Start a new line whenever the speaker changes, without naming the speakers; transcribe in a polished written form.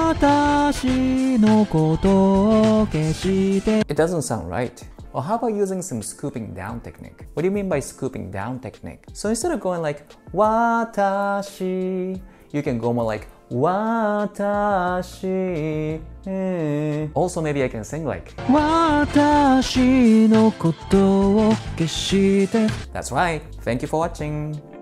私のことを消して
It doesn't sound right. Well, how about using some scooping down technique? What do you mean by scooping down technique? So instead of going like 私, you can go more like 私. Also, maybe I can sing like
私のことを消して
That's right. Thank you for watching.